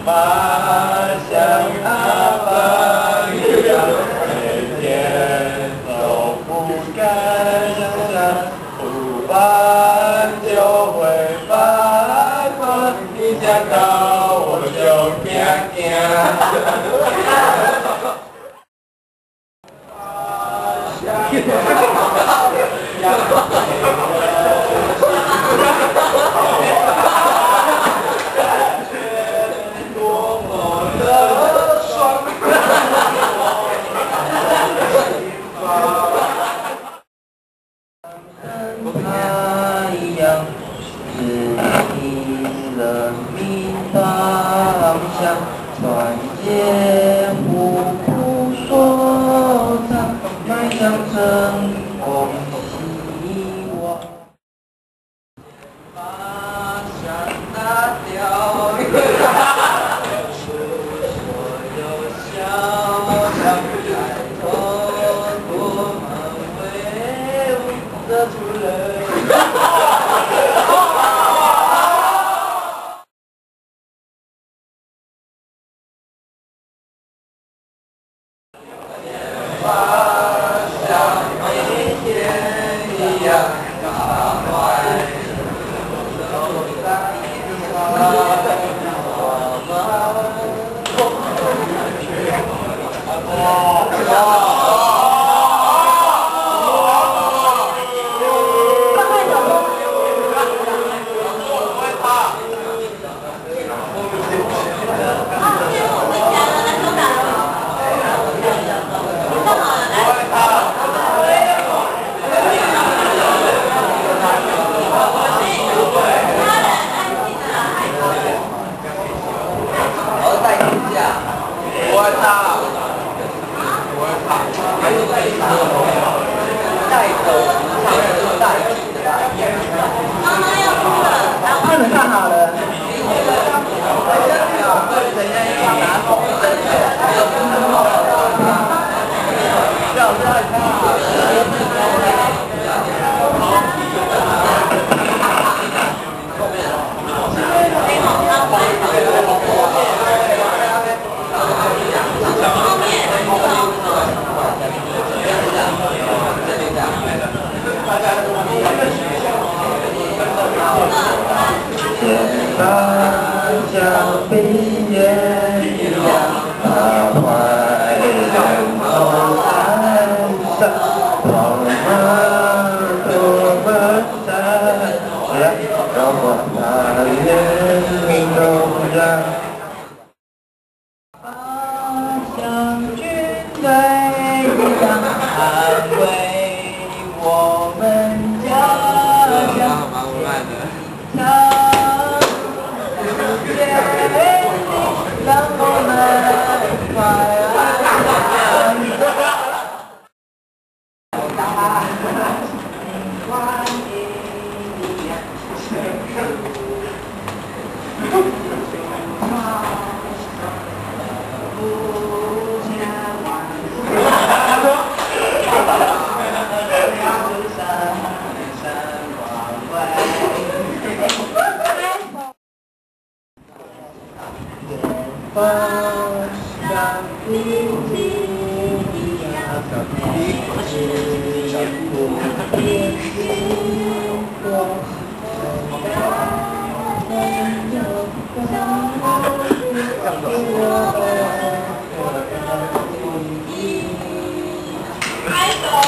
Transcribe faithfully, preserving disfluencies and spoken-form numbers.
马像阿爸一样，每天都不敢想象，不办就会发疯，一想到我就惊惊。 团结互不说唱，迈向成功希望。马上拿掉所有小伤，抬头多么威武的出人。马像每天一样大坏，都在我我会怕，我会怕，还有带带头唱的带气的吧。妈妈要哭了，你们看好了。等一下一拿走。不要不要看。肩膀像飞燕一样大怀，人头山上，光芒多么闪亮，让我那人民荣耀。像军队一样捍卫我们家乡。让我们快乐。放下自己，一直不变心过。开走。